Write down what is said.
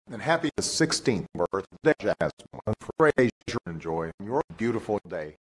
And happy 16th birthday, Jasmine Frazier. Enjoy your beautiful day.